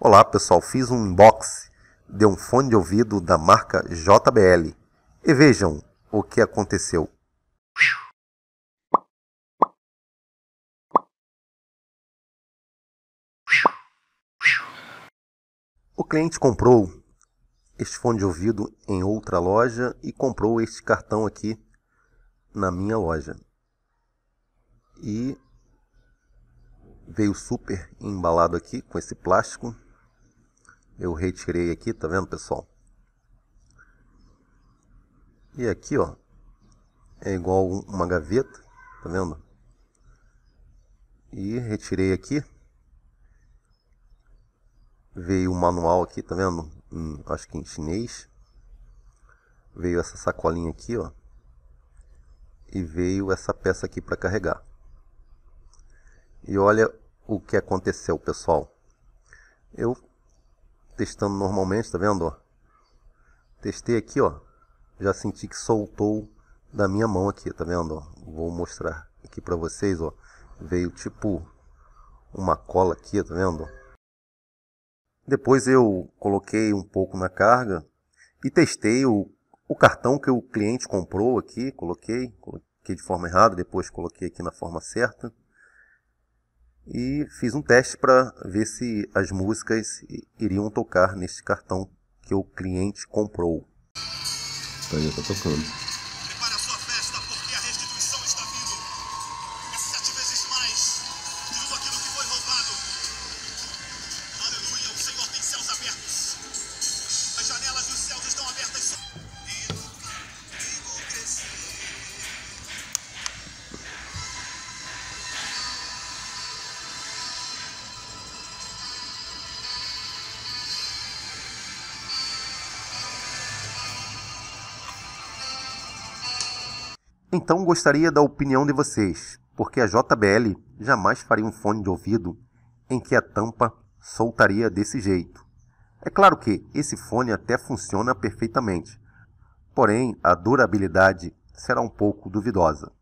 Olá pessoal, fiz um unboxing de um fone de ouvido da marca JBL e vejam o que aconteceu. O cliente comprou este fone de ouvido em outra loja e comprou este cartão aqui na minha loja. E veio super embalado aqui com esse plástico. Eu retirei aqui, tá vendo pessoal? E aqui ó, é igual uma gaveta, tá vendo? E retirei aqui. Veio o manual aqui, tá vendo? Acho que em chinês. Veio essa sacolinha aqui ó. E veio essa peça aqui para carregar. E olha o que aconteceu pessoal. Eu testando normalmente, tá vendo ó? Testei aqui ó. Já senti que soltou da minha mão aqui, tá vendo ó? Vou mostrar aqui para vocês ó. Veio tipo uma cola aqui, tá vendo? Depois eu coloquei um pouco na carga e testei o cartão que o cliente comprou aqui. Coloquei de forma errada, depois coloquei aqui na forma certa. E fiz um teste para ver se as músicas iriam tocar neste cartão que o cliente comprou. Aí tá tocando. Prepare a sua festa porque a restituição está vindo. É 7 vezes mais de tudo aquilo que foi roubado. Aleluia, o Senhor tem céus abertos. As janelas dos céus estão abertas. E no caminho crescer. Então gostaria da opinião de vocês, porque a JBL jamais faria um fone de ouvido em que a tampa soltaria desse jeito. É claro que esse fone até funciona perfeitamente, porém a durabilidade será um pouco duvidosa.